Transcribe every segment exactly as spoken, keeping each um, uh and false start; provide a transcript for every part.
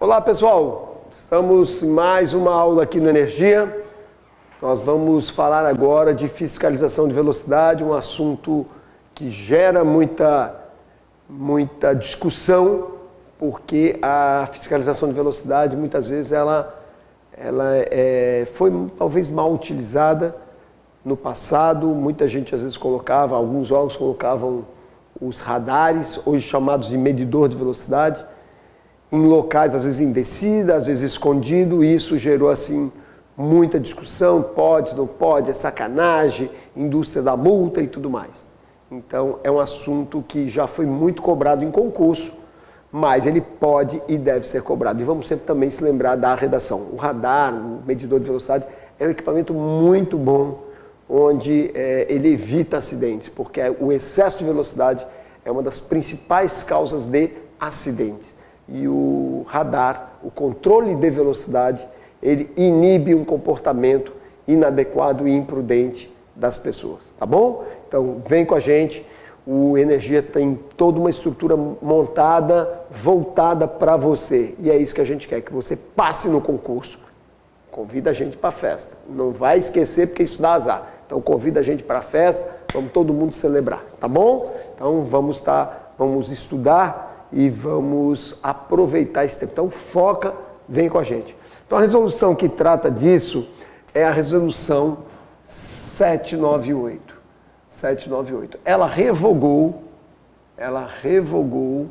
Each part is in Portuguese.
Olá pessoal, estamos em mais uma aula aqui no Energia. Nós vamos falar agora de fiscalização de velocidade, um assunto que gera muita, muita discussão, porque a fiscalização de velocidade muitas vezes ela, ela é, foi talvez mal utilizada no passado. Muita gente às vezes colocava, alguns órgãos colocavam os radares, hoje chamados de medidor de velocidade, em locais às vezes em descida, às vezes escondido, e isso gerou assim muita discussão, pode, não pode, é sacanagem, indústria da multa e tudo mais. Então é um assunto que já foi muito cobrado em concurso, mas ele pode e deve ser cobrado. E vamos sempre também se lembrar da redação. O radar, o medidor de velocidade, é um equipamento muito bom, onde é, ele evita acidentes, porque o excesso de velocidade é uma das principais causas de acidentes. E o radar, o controle de velocidade, ele inibe um comportamento inadequado e imprudente das pessoas, tá bom? Então vem com a gente, o Energia tem toda uma estrutura montada, voltada para você, e é isso que a gente quer, que você passe no concurso. Convida a gente para a festa, não vai esquecer porque isso dá azar. Então convida a gente para a festa, vamos todo mundo celebrar, tá bom? Então vamos, tá, vamos estudar e vamos aproveitar esse tempo. Então foca, vem com a gente. Então a resolução que trata disso é a resolução setecentos e noventa e oito. setecentos e noventa e oito. Ela revogou, ela revogou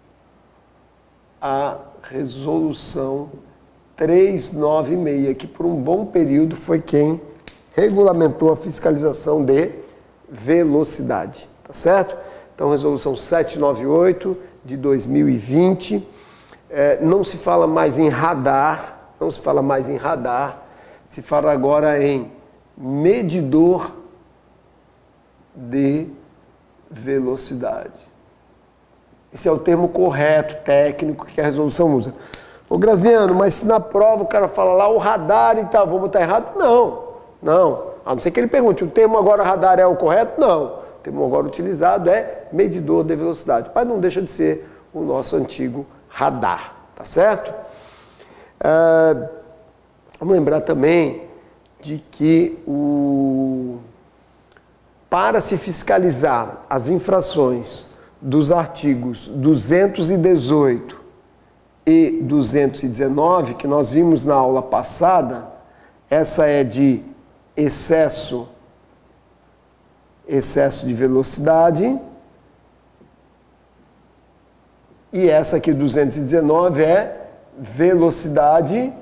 a resolução trezentos e noventa e seis, que por um bom período foi quem regulamentou a fiscalização de velocidade, tá certo? Então, resolução setecentos e noventa e oito de dois mil e vinte, é, não se fala mais em radar, não se fala mais em radar, se fala agora em medidor de velocidade. Esse é o termo correto, técnico, que a resolução usa. Ô Graziano, mas se na prova o cara fala lá o radar e tal, vou botar errado? Não, não. A não ser que ele pergunte, o termo agora radar é o correto? Não. O termo agora utilizado é medidor de velocidade, mas não deixa de ser o nosso antigo radar, tá certo? É, vamos lembrar também de que o, para se fiscalizar as infrações dos artigos duzentos e dezoito e duzentos e dezenove, que nós vimos na aula passada, essa é de excesso, excesso de velocidade, e essa aqui, duzentos e dezenove, é velocidade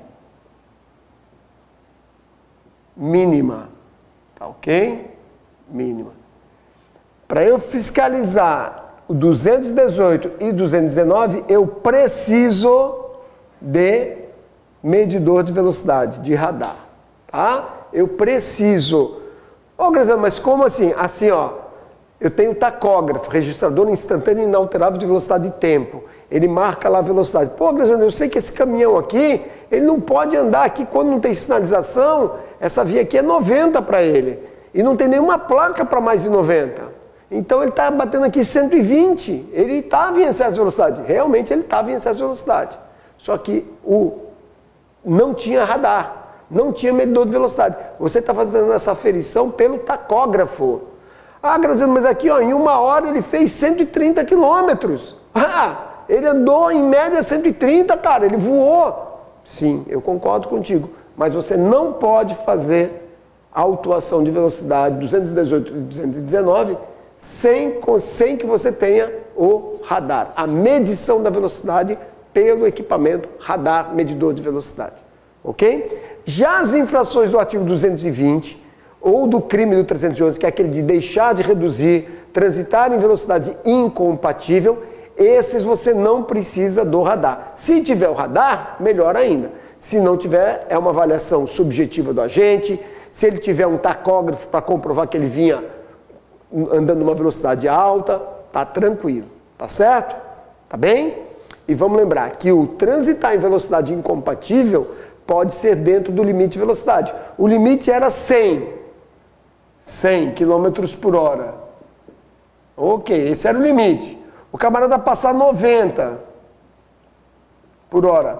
mínima, tá ok? Mínima. Para eu fiscalizar o duzentos e dezoito e duzentos e dezenove, eu preciso de medidor de velocidade, de radar, tá? Eu preciso. Ô, oh, Graziano, mas como assim? Assim, ó, eu tenho tacógrafo, registrador instantâneo e inalterável de velocidade e tempo. Ele marca lá a velocidade. Pô, Graziano, eu sei que esse caminhão aqui, ele não pode andar aqui quando não tem sinalização, essa via aqui é noventa para ele. E não tem nenhuma placa para mais de noventa. Então ele está batendo aqui cento e vinte. Ele estava em excesso de velocidade. Realmente ele estava em excesso de velocidade. Só que o não tinha radar. Não tinha medidor de velocidade. Você está fazendo essa aferição pelo tacógrafo. Ah, Graziano, mas aqui ó, em uma hora ele fez cento e trinta quilômetros. Ah, ele andou em média cento e trinta, cara, ele voou. Sim, eu concordo contigo. Mas você não pode fazer autuação de velocidade duzentos e dezoito e duzentos e dezenove sem, sem que você tenha o radar. A medição da velocidade pelo equipamento radar medidor de velocidade. Ok? Já as infrações do artigo duzentos e vinte ou do crime do trezentos e onze, que é aquele de deixar de reduzir, transitar em velocidade incompatível, esses você não precisa do radar. Se tiver o radar, melhor ainda. Se não tiver, é uma avaliação subjetiva do agente. Se ele tiver um tacógrafo para comprovar que ele vinha andando numa velocidade alta, tá tranquilo, tá certo? Tá bem? E vamos lembrar que o transitar em velocidade incompatível pode ser dentro do limite de velocidade. O limite era cem, cem quilômetros por hora. Ok, esse era o limite. O camarada passar noventa por hora.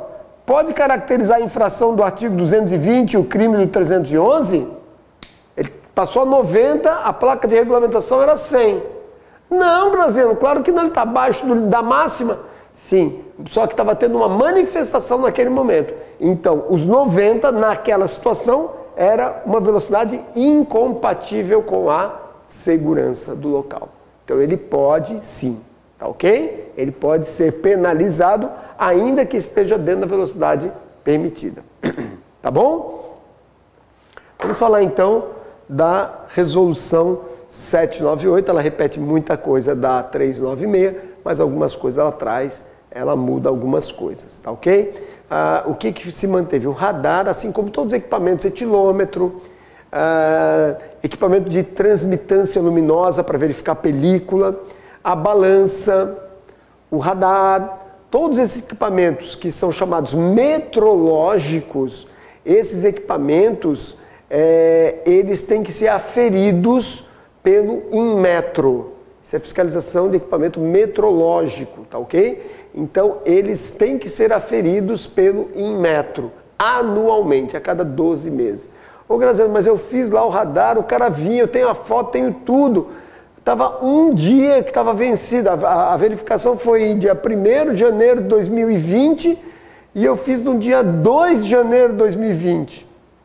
pode caracterizar a infração do artigo duzentos e vinte e o crime do trezentos e onze? Ele passou a noventa, a placa de regulamentação era cem. Não, Graziano, claro que não, ele está abaixo do, da máxima. Sim, só que estava tendo uma manifestação naquele momento. Então, os noventa naquela situação era uma velocidade incompatível com a segurança do local. Então, ele pode sim, tá ok? Ele pode ser penalizado ainda que esteja dentro da velocidade permitida. Tá bom? Vamos falar então da resolução setecentos e noventa e oito, ela repete muita coisa da trezentos e noventa e seis, mas algumas coisas ela traz, ela muda algumas coisas, tá ok? Ah, o que, que se manteve? O radar, assim como todos os equipamentos, etilômetro, ah, equipamento de transmitância luminosa para verificar película, a balança, o radar, todos esses equipamentos que são chamados metrológicos, esses equipamentos, é, eles têm que ser aferidos pelo Inmetro. Isso é fiscalização de equipamento metrológico, tá ok? Então, eles têm que ser aferidos pelo Inmetro, anualmente, a cada doze meses. Ô, Graziano, mas eu fiz lá o radar, o cara vinha, eu tenho a foto, tenho tudo. Estava um dia que estava vencida, a, a verificação foi dia primeiro de janeiro de dois mil e vinte e eu fiz no dia dois de janeiro de dois mil e vinte.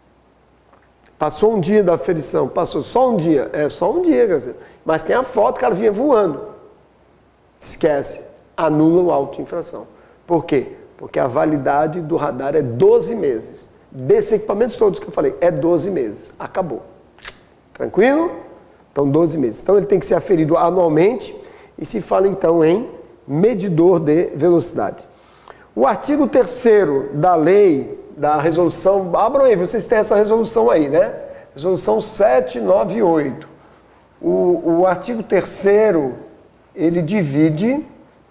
Passou um dia da aferição, passou só um dia, é só um dia, Graziano. Mas tem a foto, o cara vinha voando. Esquece, anula o auto de infração. Por quê? Porque a validade do radar é doze meses. Desses equipamentos todos que eu falei, é doze meses. Acabou. Tranquilo? Então, doze meses. Então, ele tem que ser aferido anualmente e se fala, então, em medidor de velocidade. O artigo terceiro da lei, da resolução... Abram aí, vocês têm essa resolução aí, né? Resolução setecentos e noventa e oito. O, o artigo terceiro, ele divide...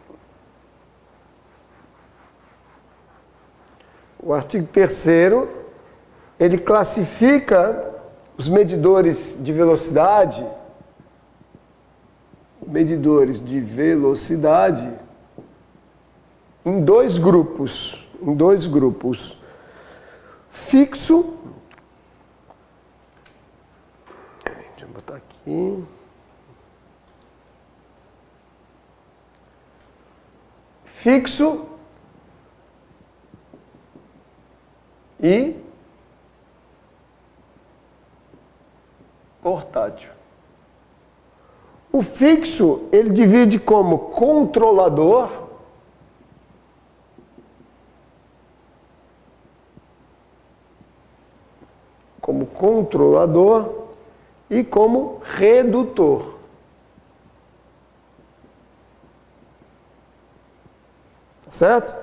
O artigo terceiro, ele classifica os medidores de velocidade, medidores de velocidade, em dois grupos, em dois grupos. Fixo, deixa eu botar aqui. Fixo e portátil. O fixo, ele divide como controlador, como controlador e como redutor. Certo?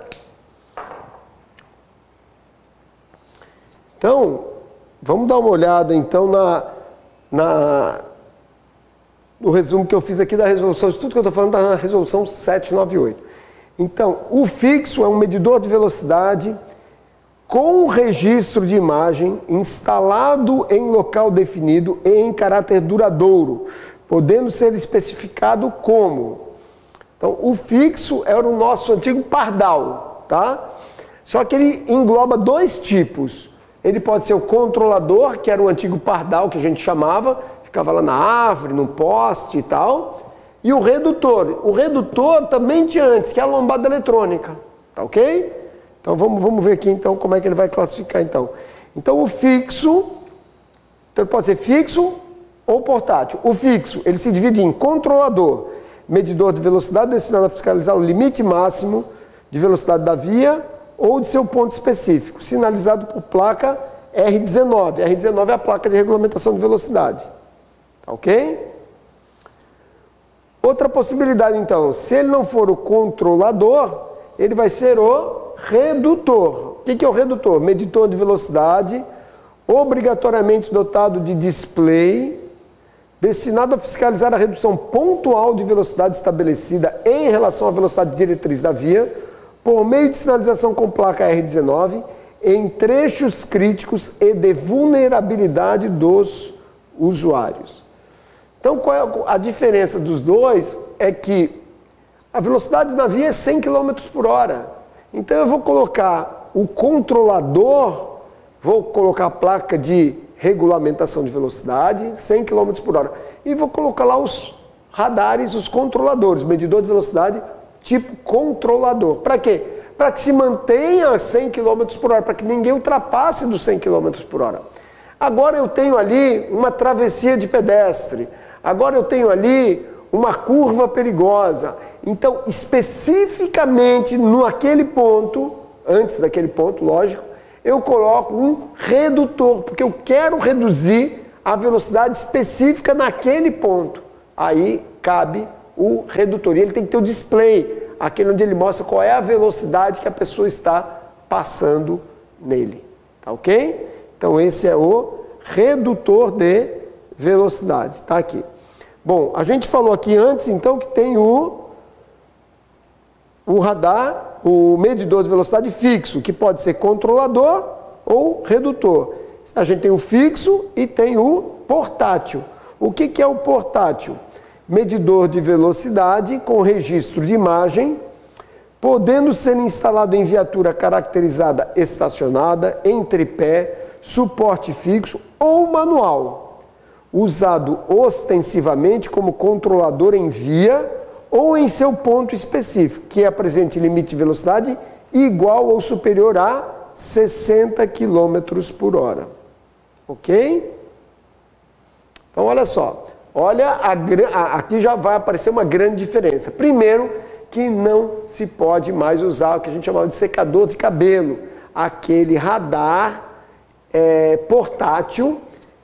Então, vamos dar uma olhada então na, na, no resumo que eu fiz aqui da resolução, isso tudo que eu estou falando está na resolução setecentos e noventa e oito. Então, o fixo é um medidor de velocidade com registro de imagem instalado em local definido e em caráter duradouro, podendo ser especificado como. Então, o fixo era o nosso antigo pardal, tá? Só que ele engloba dois tipos. Ele pode ser o controlador, que era o antigo pardal que a gente chamava, ficava lá na árvore, no poste e tal. E o redutor. O redutor também tinha antes, que é a lombada eletrônica. Tá ok? Então vamos, vamos ver aqui então como é que ele vai classificar então. Então o fixo, então ele pode ser fixo ou portátil. O fixo, ele se divide em controlador, medidor de velocidade destinado a fiscalizar o limite máximo de velocidade da via ou de seu ponto específico, sinalizado por placa R dezenove. R dezenove é a placa de regulamentação de velocidade. Tá ok? Outra possibilidade, então, se ele não for o controlador, ele vai ser o redutor. O que é o redutor? Medidor de velocidade, obrigatoriamente dotado de display, destinado a fiscalizar a redução pontual de velocidade estabelecida em relação à velocidade diretriz da via, por meio de sinalização com placa R dezenove, em trechos críticos e de vulnerabilidade dos usuários. Então, qual é a diferença dos dois? É que a velocidade na via é cem quilômetros por hora. Então, eu vou colocar o controlador, vou colocar a placa de regulamentação de velocidade, cem quilômetros por hora, e vou colocar lá os radares, os controladores, medidor de velocidade tipo controlador. Para quê? Para que se mantenha a cem quilômetros por hora, para que ninguém ultrapasse dos cem quilômetros por hora. Agora eu tenho ali uma travessia de pedestre, agora eu tenho ali uma curva perigosa. Então, especificamente naquele ponto, antes daquele ponto, lógico, eu coloco um redutor, porque eu quero reduzir a velocidade específica naquele ponto. Aí cabe o redutor. E ele tem que ter o display, aquele onde ele mostra qual é a velocidade que a pessoa está passando nele. Tá ok? Então esse é o redutor de velocidade. Está aqui. Bom, a gente falou aqui antes, então, que tem o, o radar, o medidor de velocidade fixo, que pode ser controlador ou redutor. A gente tem o fixo e tem o portátil. O que, que é o portátil? Medidor de velocidade com registro de imagem, podendo ser instalado em viatura caracterizada estacionada, em tripé, suporte fixo ou manual, usado ostensivamente como controlador em via ou em seu ponto específico, que apresente limite de velocidade igual ou superior a sessenta quilômetros por hora. Ok? Então, olha só. Olha, a, a, aqui já vai aparecer uma grande diferença. Primeiro, que não se pode mais usar o que a gente chamava de secador de cabelo. Aquele radar é, portátil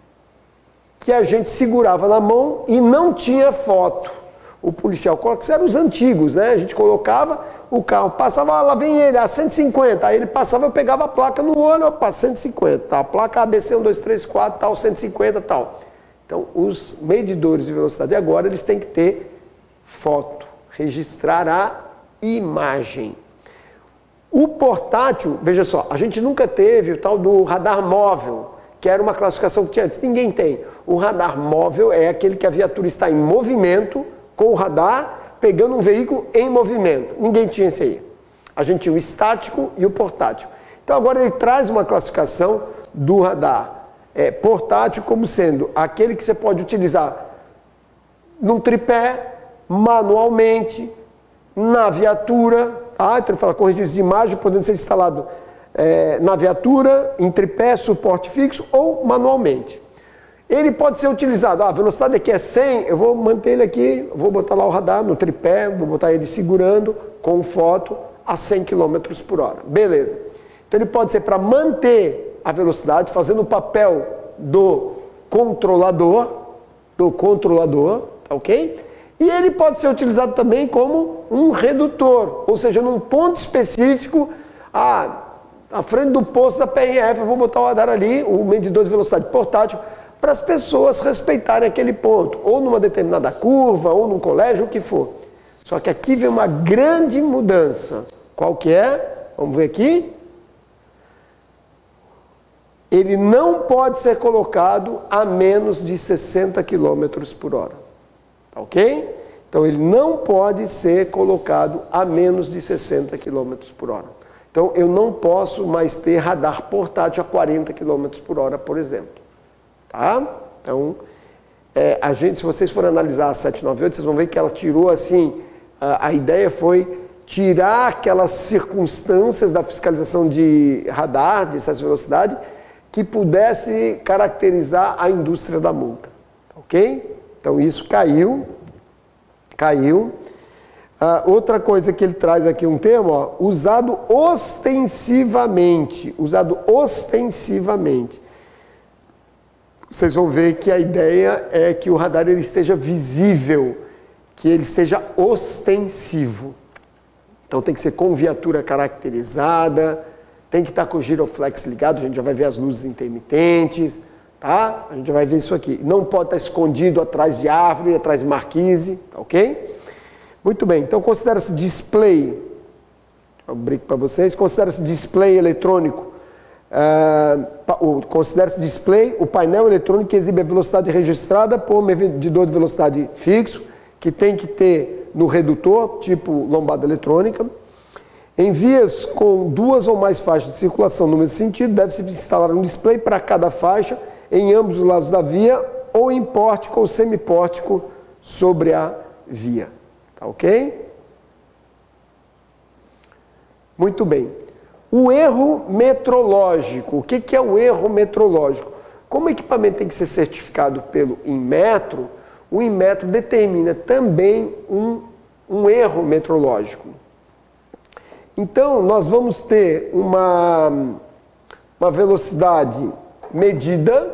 que a gente segurava na mão e não tinha foto. O policial coloca, isso eram os antigos, né? A gente colocava, o carro passava, ah, lá vem ele, a cento e cinquenta. Aí ele passava, eu pegava a placa no olho, opa, cento e cinquenta. Tá? A placa A B C um, dois, três, quatro, tal, cento e cinquenta, tal. Então, os medidores de velocidade agora, eles têm que ter foto, registrar a imagem. O portátil, veja só, a gente nunca teve o tal do radar móvel, que era uma classificação que tinha antes. Ninguém tem. O radar móvel é aquele que a viatura está em movimento, com o radar, pegando um veículo em movimento. Ninguém tinha esse aí. A gente tinha o estático e o portátil. Então agora ele traz uma classificação do radar é, portátil como sendo aquele que você pode utilizar num tripé, manualmente, na viatura, tá? Então ele fala com registro de imagem, podendo ser instalado é, na viatura, em tripé, suporte fixo ou manualmente. Ele pode ser utilizado, ah, a velocidade aqui é cem, eu vou manter ele aqui, vou botar lá o radar no tripé, vou botar ele segurando com foto a cem quilômetros por hora. Beleza. Então ele pode ser para manter a velocidade, fazendo o papel do controlador, do controlador, tá ok? E ele pode ser utilizado também como um redutor, ou seja, num ponto específico, ah, à frente do posto da P R F, eu vou botar o radar ali, o medidor de velocidade portátil, para as pessoas respeitarem aquele ponto, ou numa determinada curva, ou num colégio, o que for. Só que aqui vem uma grande mudança. Qual que é? Vamos ver aqui. Ele não pode ser colocado a menos de sessenta quilômetros por hora. Tá ok? Então ele não pode ser colocado a menos de sessenta quilômetros por hora. Então eu não posso mais ter radar portátil a quarenta quilômetros por hora, por exemplo. Tá? Então, é, a gente, se vocês forem analisar a setecentos e noventa e oito, vocês vão ver que ela tirou assim, a, a ideia foi tirar aquelas circunstâncias da fiscalização de radar, de excesso de velocidade, que pudesse caracterizar a indústria da multa. Ok? Então isso caiu, caiu. Ah, outra coisa que ele traz aqui um termo, ó, usado ostensivamente, usado ostensivamente. Vocês vão ver que a ideia é que o radar ele esteja visível, que ele esteja ostensivo. Então tem que ser com viatura caracterizada, tem que estar com o giroflex ligado, a gente já vai ver as luzes intermitentes, tá? A gente já vai ver isso aqui. Não pode estar escondido atrás de árvore, atrás de marquise, tá ok? Muito bem, então considera-se display, eu brinco para vocês, considera-se display eletrônico. Uh, considera-se display o painel eletrônico que exibe a velocidade registrada por medidor de velocidade fixo, que tem que ter no redutor, tipo lombada eletrônica. Em vias com duas ou mais faixas de circulação no mesmo sentido, deve-se instalar um display para cada faixa em ambos os lados da via ou em pórtico ou semipórtico sobre a via. Tá ok? Muito bem. O erro metrológico. O que que é o erro metrológico? Como o equipamento tem que ser certificado pelo Inmetro, o Inmetro determina também um, um erro metrológico. Então, nós vamos ter uma, uma velocidade medida,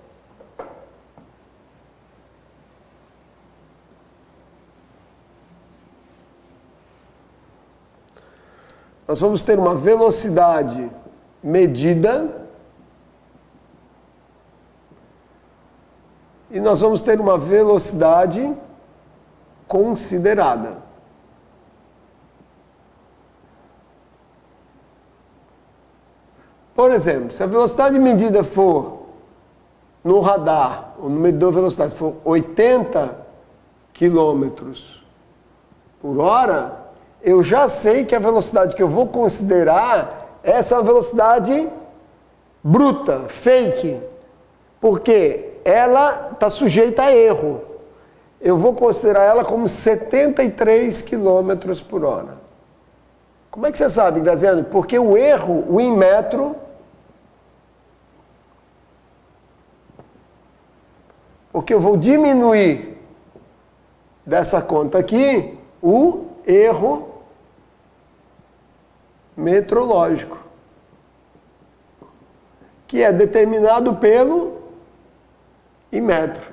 nós vamos ter uma velocidade medida e nós vamos ter uma velocidade considerada. Por exemplo, se a velocidade medida for no radar, ou no medidor de velocidade, for oitenta quilômetros por hora, eu já sei que a velocidade que eu vou considerar, essa é uma velocidade bruta, fake, porque ela está sujeita a erro. Eu vou considerar ela como setenta e três quilômetros por hora. Como é que você sabe, Graziano? Porque o erro, o Inmetro, porque eu vou diminuir dessa conta aqui o erro metrológico, que é determinado pelo Inmetro.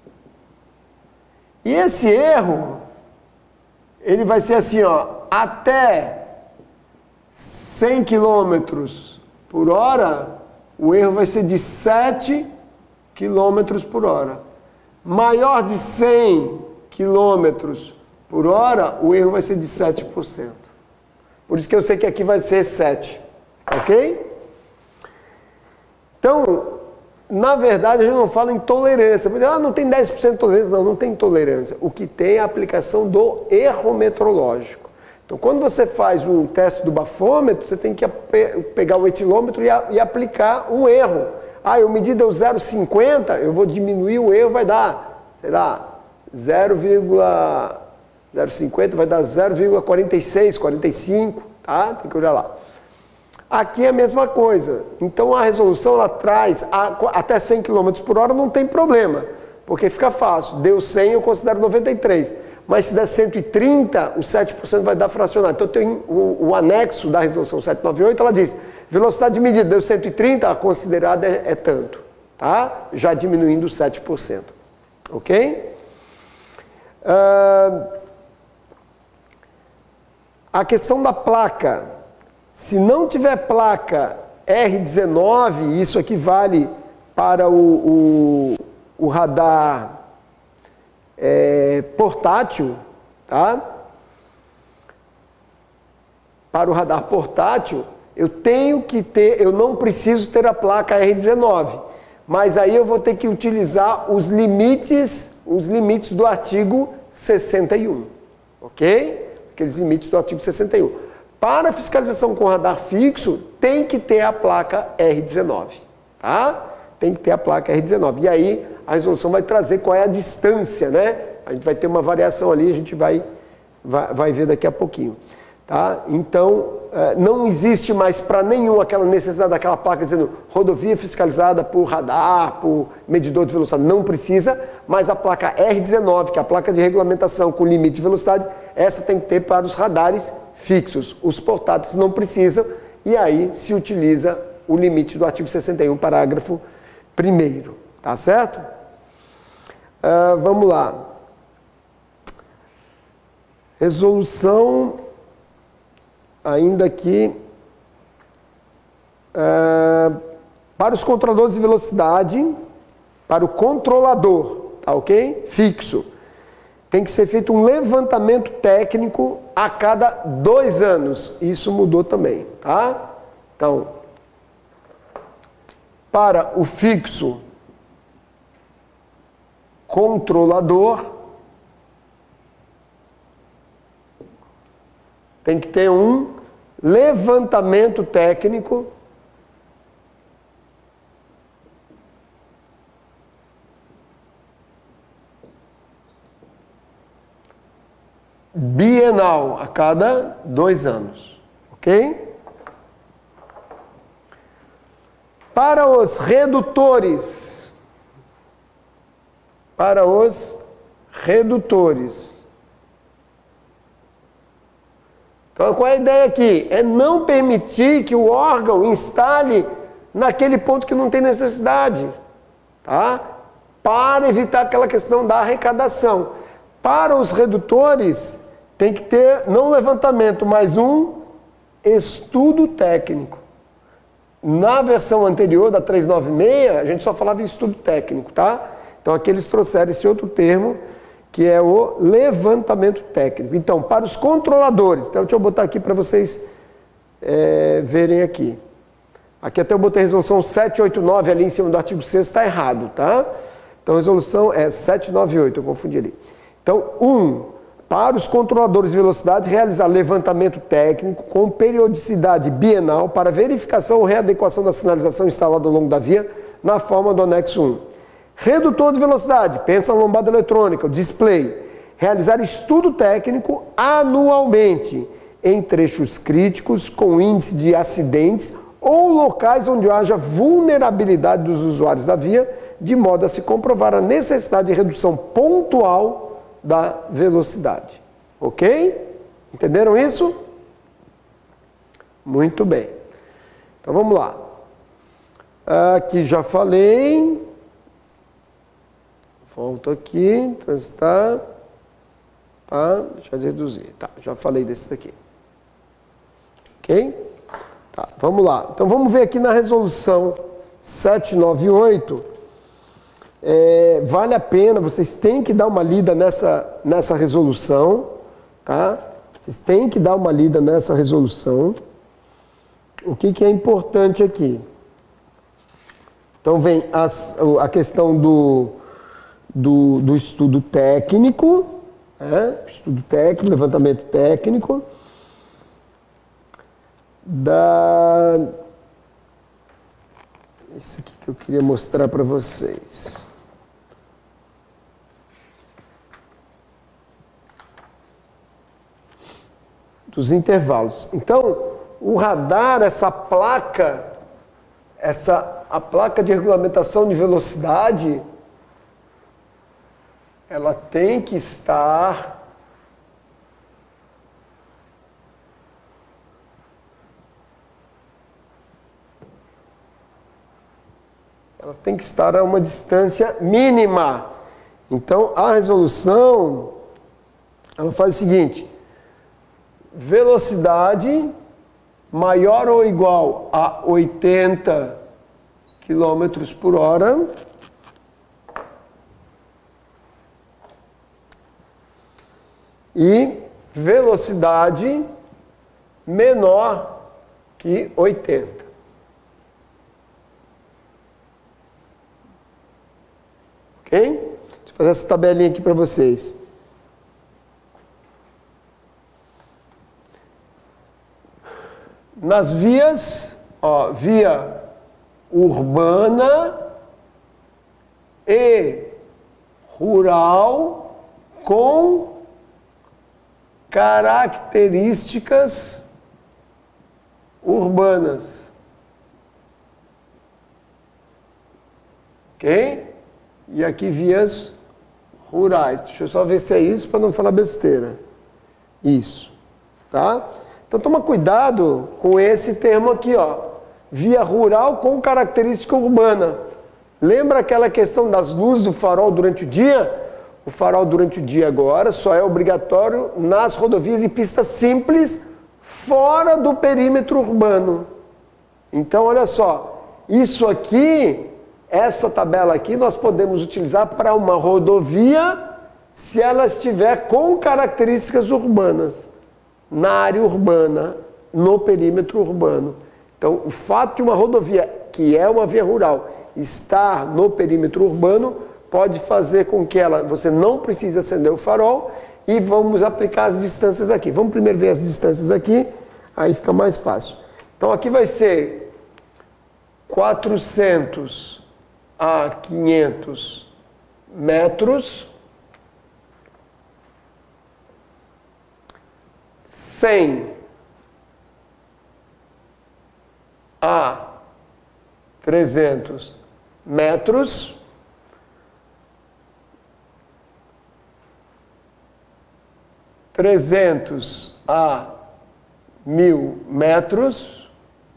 E esse erro, ele vai ser assim, ó, até cem quilômetros por hora, o erro vai ser de sete quilômetros por hora. Maior de cem quilômetros por hora, o erro vai ser de sete por cento. Por isso que eu sei que aqui vai ser sete, ok? Então, na verdade, a gente não fala em tolerância. Ah, não tem dez por cento de tolerância. Não, não tem tolerância. O que tem é a aplicação do erro metrológico. Então, quando você faz um teste do bafômetro, você tem que pegar o etilômetro e, a, e aplicar um erro. Ah, eu medi deu zero vírgula cinquenta, eu vou diminuir o erro, vai dar, sei lá, zero vírgula cinquenta, vai dar zero vírgula quarenta e seis, quarenta e cinco, tá? Tem que olhar lá. Aqui é a mesma coisa. Então, a resolução, ela traz a, até cem quilômetros por hora, não tem problema, porque fica fácil. Deu cem, eu considero noventa e três. Mas se der cento e trinta, o sete por cento vai dar fracionado. Então, tem o, o anexo da resolução setecentos e noventa e oito, ela diz, velocidade de medida deu cento e trinta, a considerada é, é tanto, tá? Já diminuindo sete por cento. Ok? Uh, a questão da placa. Se não tiver placa R dezenove, isso aqui vale para o, o, o radar é, portátil, tá? Para o radar portátil, eu tenho que ter, eu não preciso ter a placa R dezenove, mas aí eu vou ter que utilizar os limites, os limites do artigo sessenta e um, ok? Aqueles limites do artigo sessenta e um. Para fiscalização com radar fixo, tem que ter a placa R dezenove, tá? Tem que ter a placa R dezenove. E aí, a resolução vai trazer qual é a distância, né? A gente vai ter uma variação ali, a gente vai, vai, vai ver daqui a pouquinho, tá? Então, não existe mais para nenhum aquela necessidade daquela placa dizendo rodovia fiscalizada por radar, por medidor de velocidade. Não precisa, mas a placa R dezenove, que é a placa de regulamentação com limite de velocidade, essa tem que ter para os radares fixos. Os portáteis não precisam, e aí se utiliza o limite do artigo sessenta e um, parágrafo primeiro. Tá certo? Uh, vamos lá. Resolução, ainda aqui, uh, para os controladores de velocidade, para o controlador, tá ok? Fixo. Tem que ser feito um levantamento técnico a cada dois anos. Isso mudou também, tá? Então, para o fixo controlador, tem que ter um levantamento técnico bienal, a cada dois anos, ok? Para os redutores, para os redutores. Então, qual é a ideia aqui? É não permitir que o órgão instale naquele ponto que não tem necessidade, tá? Para evitar aquela questão da arrecadação. Para os redutores, tem que ter, não levantamento, mas um estudo técnico. Na versão anterior, da trezentos e noventa e seis, a gente só falava em estudo técnico, tá? Então aqui eles trouxeram esse outro termo, que é o levantamento técnico. Então, para os controladores, então deixa eu botar aqui para vocês é, verem aqui. Aqui até eu botei a resolução setecentos e oitenta e nove ali em cima do artigo sexto, está errado, tá? Então a resolução é setecentos e noventa e oito, eu confundi ali. Então, um... Para os controladores de velocidade, realizar levantamento técnico com periodicidade bienal para verificação ou readequação da sinalização instalada ao longo da via na forma do anexo um. Redutor de velocidade, pensa na lombada eletrônica, o display. Realizar estudo técnico anualmente em trechos críticos com índice de acidentes ou locais onde haja vulnerabilidade dos usuários da via, de modo a se comprovar a necessidade de redução pontual da velocidade. Ok? Entenderam isso? Muito bem. Então vamos lá. Aqui já falei. Volto aqui, transitar. Tá, deixa eu reduzir. Tá, já falei desses aqui. Ok? Tá, vamos lá. Então vamos ver aqui na resolução setecentos e noventa e oito. É, vale a pena, vocês têm que dar uma lida nessa, nessa resolução, tá? Vocês têm que dar uma lida nessa resolução. O que, que é importante aqui? Então vem as, a questão do, do, do estudo técnico, né? Estudo técnico, levantamento técnico, da... Isso aqui que eu queria mostrar para vocês. Dos intervalos. Então, o radar, essa placa, essa, a placa de regulamentação de velocidade, ela tem que estar ela tem que estar a uma distância mínima. Então, a resolução, ela faz o seguinte: velocidade maior ou igual a oitenta quilômetros por hora e velocidade menor que oitenta. Ok? Deixa eu fazer essa tabelinha aqui para vocês. Nas vias, ó, via urbana e rural com características urbanas. Ok? E aqui vias rurais. Deixa eu só ver se é isso para não falar besteira. Isso. Tá? Então toma cuidado com esse termo aqui, ó. Via rural com característica urbana. Lembra aquela questão das luzes do farol durante o dia? O farol durante o dia agora só é obrigatório nas rodovias e pistas simples fora do perímetro urbano. Então olha só, isso aqui, essa tabela aqui nós podemos utilizar para uma rodovia se ela estiver com características urbanas. Na área urbana, no perímetro urbano. Então, o fato de uma rodovia, que é uma via rural, estar no perímetro urbano, pode fazer com que ela, você não precise acender o farol, e vamos aplicar as distâncias aqui. Vamos primeiro ver as distâncias aqui. aí fica mais fácil. Então aqui vai ser quatrocentos a quinhentos metros, cem a trezentos metros, trezentos a mil metros,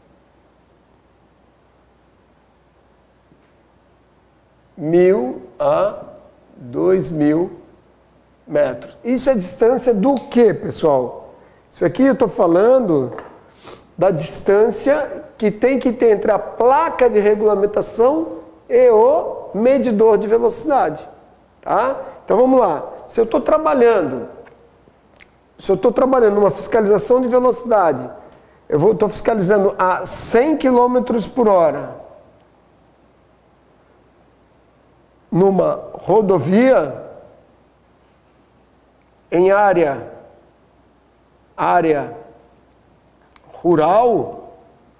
mil a dois mil metros. Isso é distância do quê, pessoal? Isso aqui eu estou falando da distância que tem que ter entre a placa de regulamentação e o medidor de velocidade. Tá? Então vamos lá. Se eu estou trabalhando, se eu estou trabalhando numa fiscalização de velocidade, eu estou fiscalizando a cem quilômetros por hora numa rodovia em área, área rural,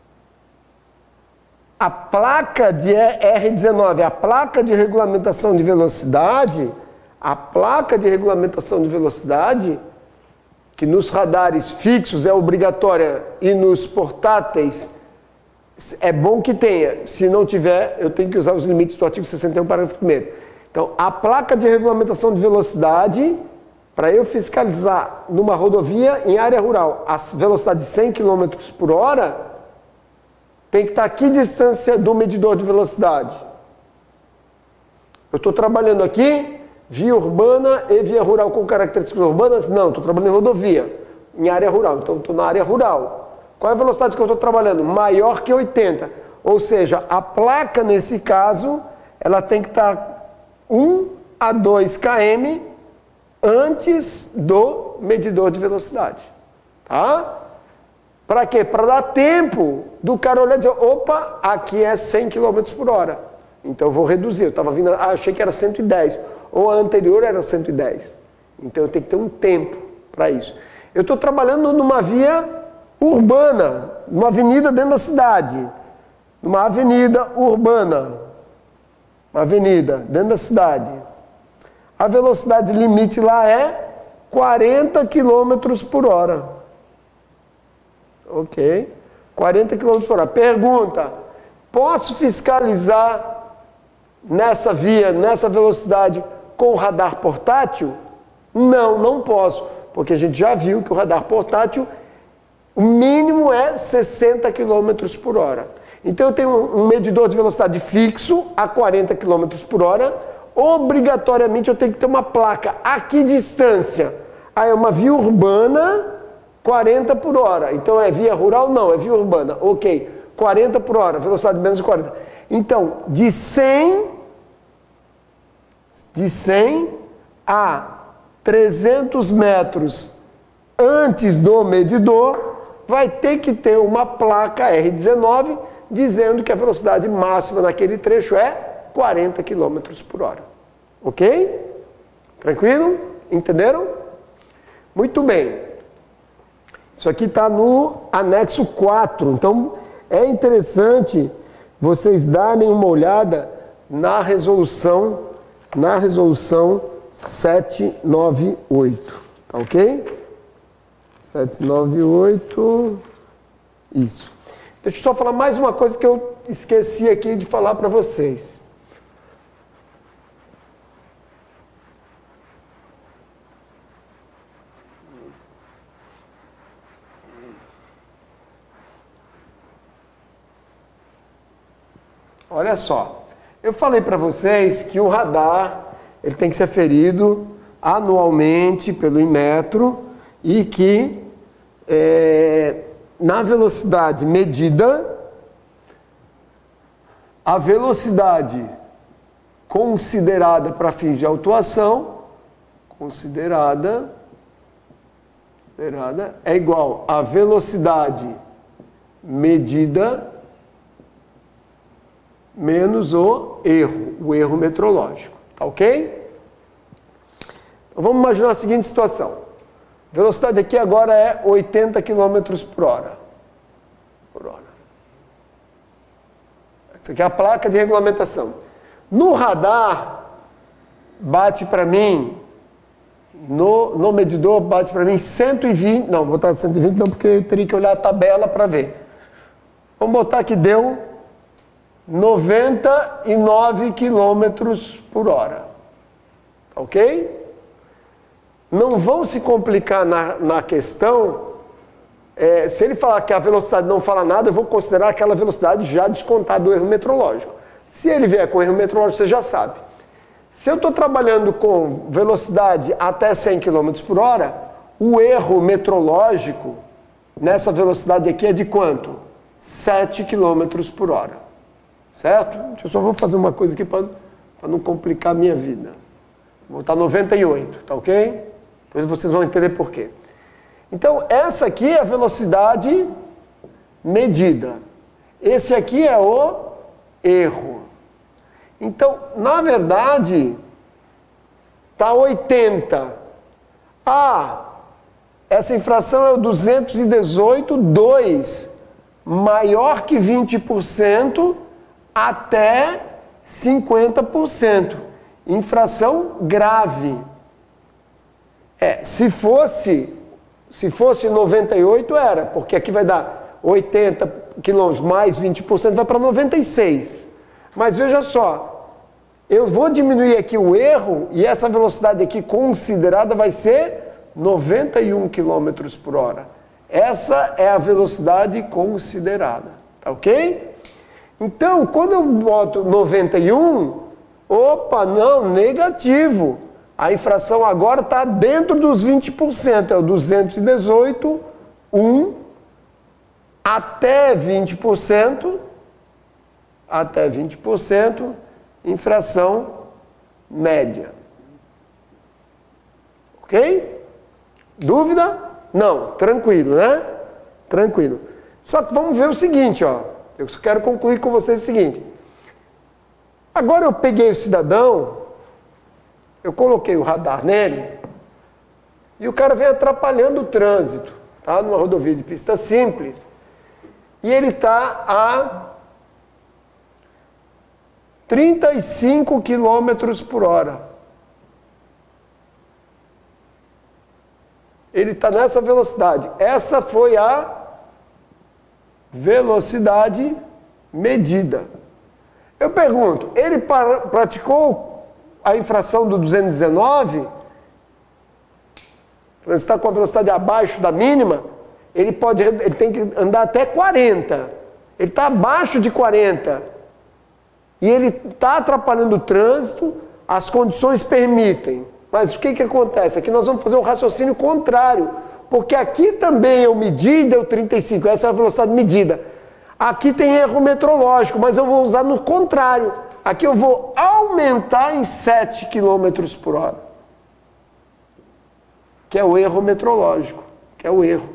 a placa de R dezenove, a placa de regulamentação de velocidade, a placa de regulamentação de velocidade, que nos radares fixos é obrigatória e nos portáteis é bom que tenha. Se não tiver, eu tenho que usar os limites do artigo sessenta e um, parágrafo primeiro. Então, a placa de regulamentação de velocidade, para eu fiscalizar numa rodovia em área rural a velocidade de cem quilômetros por hora, tem que estar a que distância do medidor de velocidade? Eu estou trabalhando aqui, via urbana e via rural com características urbanas? Não, estou trabalhando em rodovia, em área rural. Então, estou na área rural. Qual é a velocidade que eu estou trabalhando? Maior que oitenta. Ou seja, a placa, nesse caso, ela tem que estar um a dois quilômetros antes do medidor de velocidade. Tá? Para quê? Para dar tempo do cara olhar e dizer, opa, aqui é cem quilômetros por hora. Então eu vou reduzir. Eu estava vindo, ah, achei que era cento e dez. Ou a anterior era cento e dez. Então eu tenho que ter um tempo para isso. Eu estou trabalhando numa via urbana, numa avenida dentro da cidade. Numa avenida urbana. Uma avenida dentro da cidade. A velocidade limite lá é quarenta quilômetros por hora. Ok? quarenta quilômetros por hora. Pergunta, posso fiscalizar nessa via, nessa velocidade com o radar portátil? Não, não posso. Porque a gente já viu que o radar portátil, o mínimo é sessenta quilômetros por hora. Então eu tenho um medidor de velocidade fixo a quarenta quilômetros por hora. Obrigatoriamente eu tenho que ter uma placa. A que distância? Ah, é uma via urbana, quarenta por hora. Então é via rural? Não, é via urbana. Ok, quarenta por hora, velocidade menos de quarenta. Então, de cem, de cem a trezentos metros antes do medidor, vai ter que ter uma placa R dezenove dizendo que a velocidade máxima naquele trecho é quarenta quilômetros por hora. Ok? Tranquilo? Entenderam? Muito bem. Isso aqui está no anexo quatro. Então, é interessante vocês darem uma olhada na resolução, na resolução setecentos e noventa e oito. Tá ok? setecentos e noventa e oito. Isso. Deixa eu só falar mais uma coisa que eu esqueci aqui de falar para vocês. Olha só, eu falei para vocês que o radar ele tem que ser ferido anualmente pelo Inmetro e que é, na velocidade medida, a velocidade considerada para fins de autuação, considerada, considerada é igual à velocidade medida menos o erro, o erro metrológico. Tá ok? Então vamos imaginar a seguinte situação. Velocidade aqui agora é oitenta quilômetros por hora. Por hora. Essa aqui é a placa de regulamentação. No radar, bate para mim, no, no medidor, bate para mim cento e vinte, não, vou botar cento e vinte não, porque eu teria que olhar a tabela para ver. Vamos botar que deu noventa e nove quilômetros por hora. Ok? Não vão se complicar na, na questão. É, se ele falar que a velocidade não fala nada, eu vou considerar aquela velocidade já descontada do erro metrológico. Se ele vier com erro metrológico, você já sabe. Se eu estou trabalhando com velocidade até cem quilômetros por hora, o erro metrológico nessa velocidade aqui é de quanto? sete quilômetros por hora. Certo? Eu só vou fazer uma coisa aqui para não complicar a minha vida. Vou botar noventa e oito, tá ok? Depois vocês vão entender por quê. Então, essa aqui é a velocidade medida. Esse aqui é o erro. Então, na verdade, está oitenta. Ah, essa infração é o duzentos e dezoito, dois, maior que vinte por cento até cinquenta por cento. Infração grave. É, se fosse, se fosse noventa e oito era, porque aqui vai dar oitenta quilômetros mais vinte por cento, vai para noventa e seis. Mas veja só, eu vou diminuir aqui o erro e essa velocidade aqui considerada vai ser noventa e um quilômetros por hora. Essa é a velocidade considerada, tá ok? Então, quando eu boto noventa e um, opa, não, negativo. A infração agora está dentro dos vinte por cento, é o duzentos e dezoito, um, até vinte por cento, até vinte por cento, infração média. Ok? Dúvida? Não, tranquilo, né? Tranquilo. Só que vamos ver o seguinte, ó. Eu quero concluir com vocês o seguinte. Agora eu peguei o cidadão, eu coloquei o radar nele, e o cara vem atrapalhando o trânsito, tá? Numa rodovia de pista simples, e ele está a trinta e cinco quilômetros por hora. Ele está nessa velocidade. Essa foi a velocidade medida. Eu pergunto, ele praticou a infração do duzentos e dezenove? Você está com a velocidade abaixo da mínima? Ele, pode, ele tem que andar até quarenta. Ele está abaixo de quarenta. E ele está atrapalhando o trânsito, as condições permitem. Mas o que, que acontece? Aqui nós vamos fazer um raciocínio contrário. Porque aqui também eu medi e deu trinta e cinco. Essa é a velocidade medida. Aqui tem erro metrológico, mas eu vou usar no contrário. Aqui eu vou aumentar em sete quilômetros por hora. Que é o erro metrológico. Que é o erro.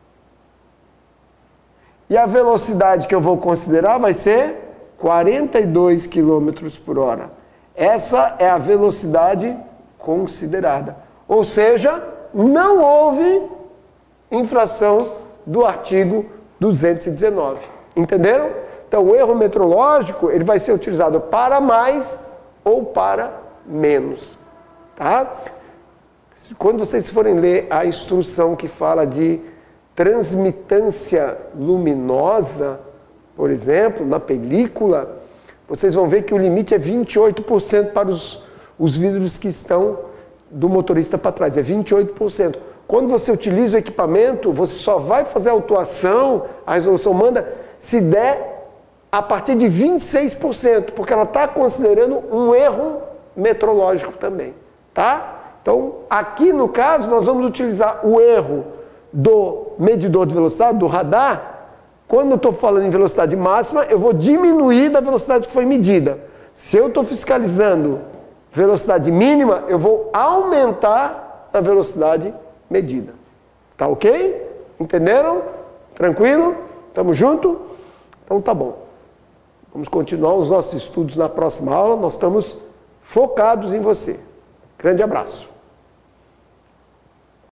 E a velocidade que eu vou considerar vai ser quarenta e dois quilômetros por hora. Essa é a velocidade considerada. Ou seja, não houve infração do artigo duzentos e dezenove. Entenderam? Então, o erro metrológico ele vai ser utilizado para mais ou para menos. Tá? Quando vocês forem ler a instrução que fala de transmitância luminosa, por exemplo, na película, vocês vão ver que o limite é vinte e oito por cento para os, os vidros que estão do motorista para trás, é vinte e oito por cento. Quando você utiliza o equipamento, você só vai fazer a autuação, a resolução manda, se der a partir de vinte e seis por cento, porque ela está considerando um erro metrológico também, tá? Então, aqui no caso, nós vamos utilizar o erro do medidor de velocidade, do radar. Quando eu estou falando em velocidade máxima, eu vou diminuir da velocidade que foi medida. Se eu estou fiscalizando velocidade mínima, eu vou aumentar a velocidade medida. Tá ok? Entenderam? Tranquilo? Tamo junto? Então tá bom. Vamos continuar os nossos estudos na próxima aula. Nós estamos focados em você. Grande abraço.